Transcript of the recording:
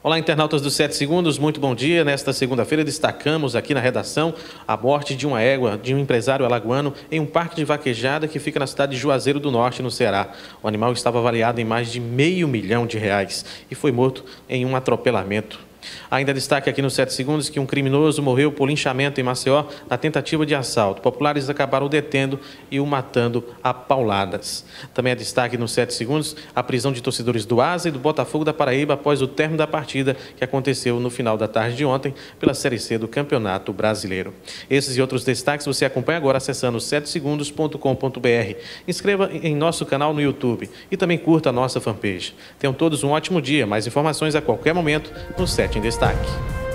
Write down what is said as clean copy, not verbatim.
Olá, internautas do 7 Segundos, muito bom dia. Nesta segunda-feira destacamos aqui na redação a morte de uma égua de um empresário alagoano em um parque de vaquejada que fica na cidade de Juazeiro do Norte, no Ceará. O animal estava avaliado em mais de R$500 mil e foi morto em um atropelamento. Ainda destaque aqui no 7 Segundos que um criminoso morreu por linchamento em Maceió na tentativa de assalto. Populares acabaram detendo e o matando a pauladas. Também é destaque no 7 Segundos a prisão de torcedores do Asa e do Botafogo da Paraíba após o término da partida que aconteceu no final da tarde de ontem pela Série C do Campeonato Brasileiro. Esses e outros destaques você acompanha agora acessando 7segundos.com.br. Inscreva em nosso canal no YouTube e também curta a nossa fanpage. Tenham todos um ótimo dia. Mais informações a qualquer momento no 7 em Destaque.